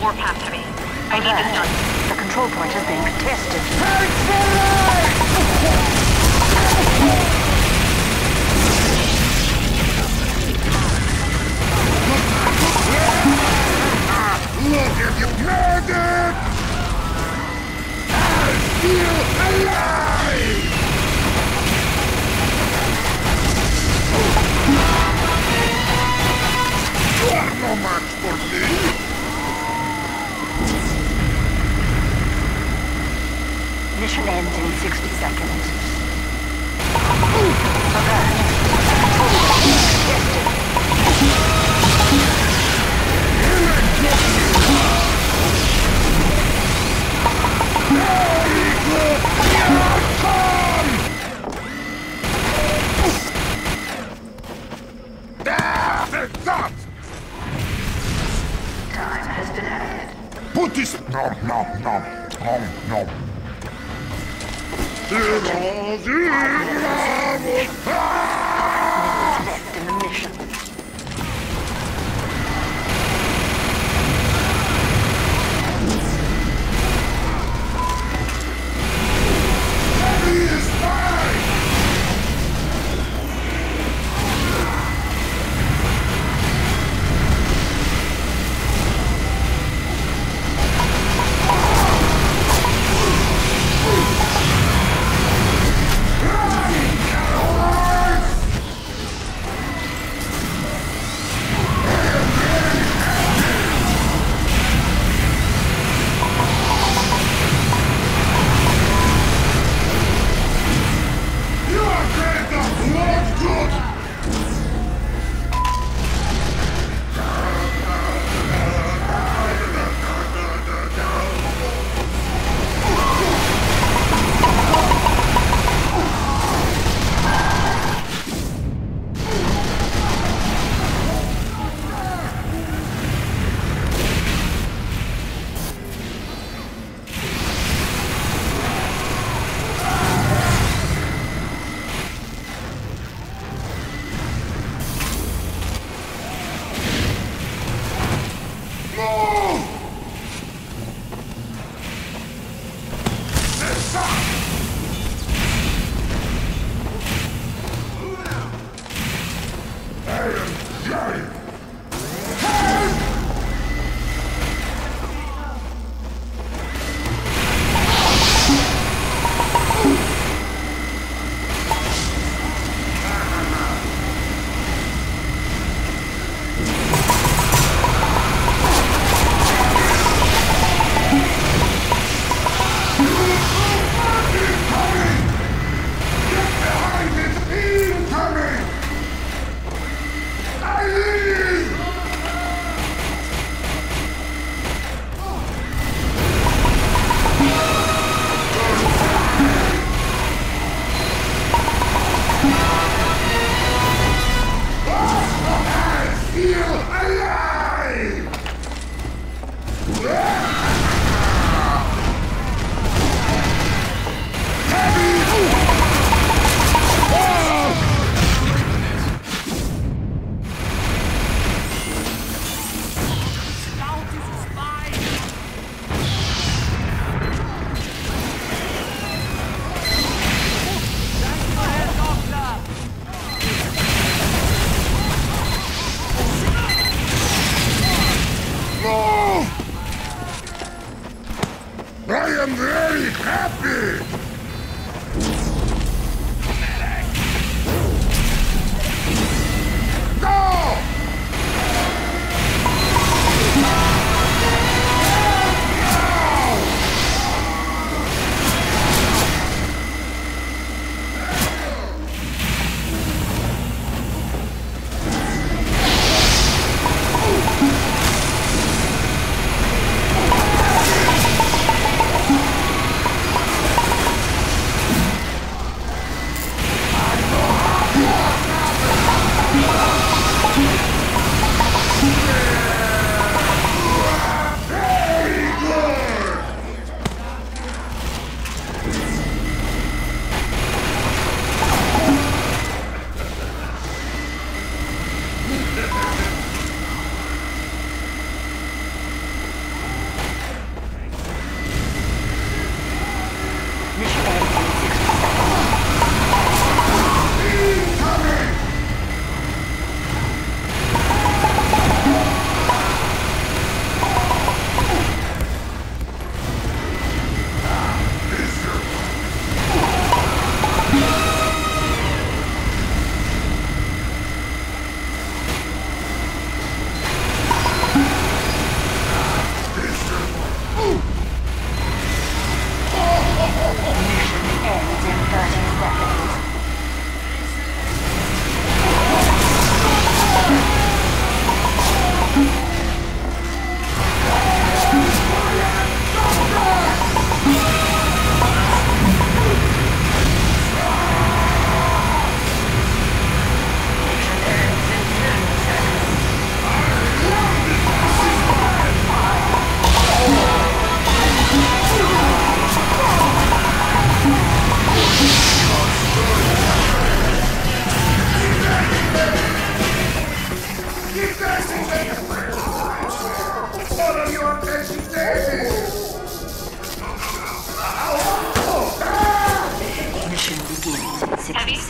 warp path to me. I need this done. The control point is being contested. Look at you made it! I'm still alive! You are no match for me! Mission ends in 60 seconds. Alert. Time has been added. Put this... Nom, nom, nom. Nom, nom. Left in the mission. He is mine!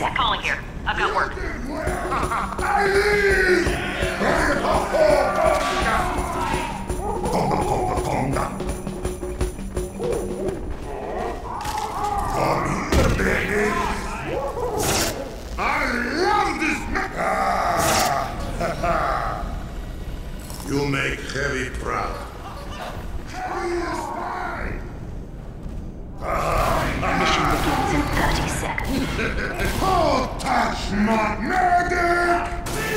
seconds. Calling here. I've got work. I love this. You make Heavy proud. Heavy is mine. Mission begins in 30 seconds. Oh, touch my medic!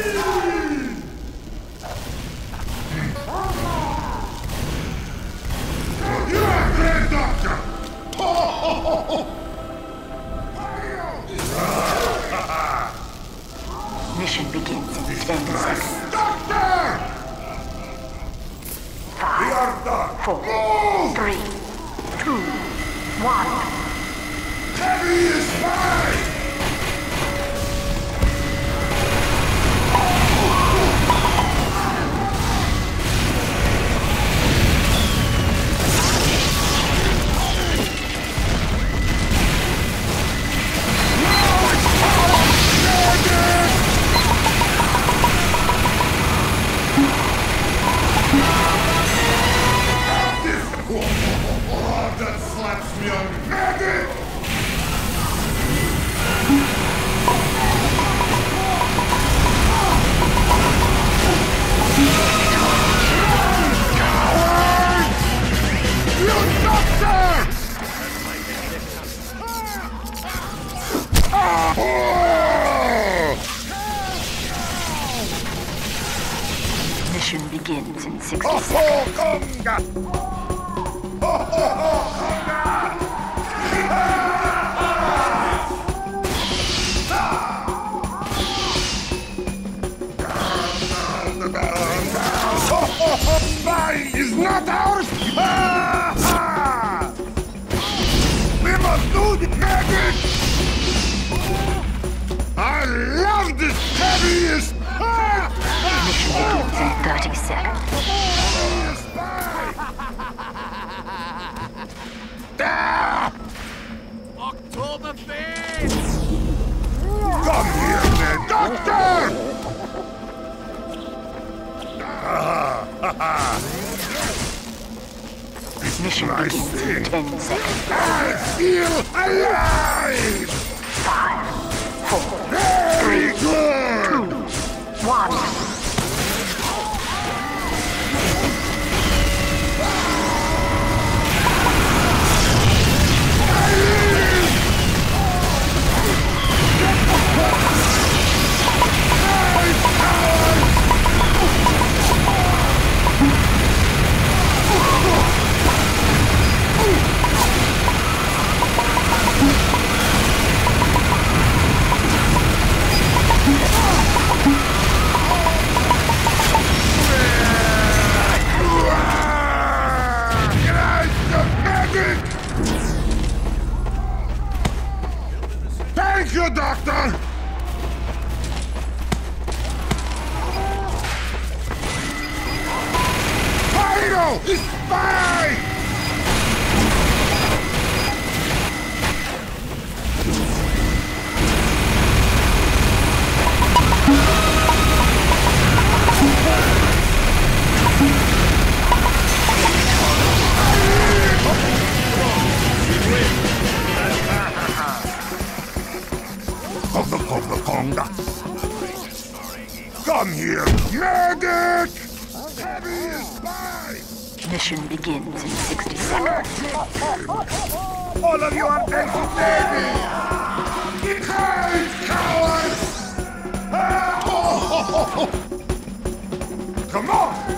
You are great, Doctor! Mission begins in 10 seconds. Doctor! We are done. 4, Move! 3, 2, 1. Heavy is mine! Oh, that slaps me on magic! Coward! You doctor! Mission begins in 60 seconds. Mine is not ours! We must do the magic! I love this heaviest! Mission begins in 30 seconds. Oktoberfest! Come here, man, doctor! Mission begins in 10 seconds. I feel alive! 5, 4, Very 3, good! 2, 1. Thank you, Doctor! Fido is mine! Come here, medic! Heavy is mine! Mission begins in 60 seconds. All of you are taking baby! Cowards! Come on!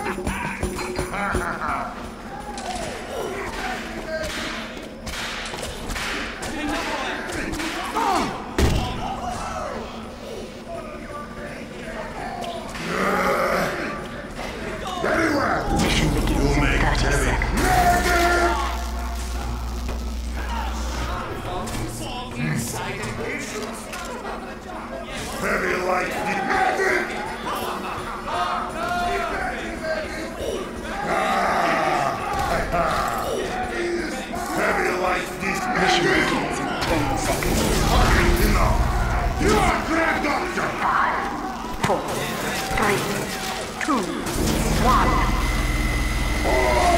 Very well! Mission begins in 30 seconds. Very like the magic! Very like this Mission magic! begins in 10 seconds. Enough! You are Grand Doctor! 5, 4, 3, 2, 1.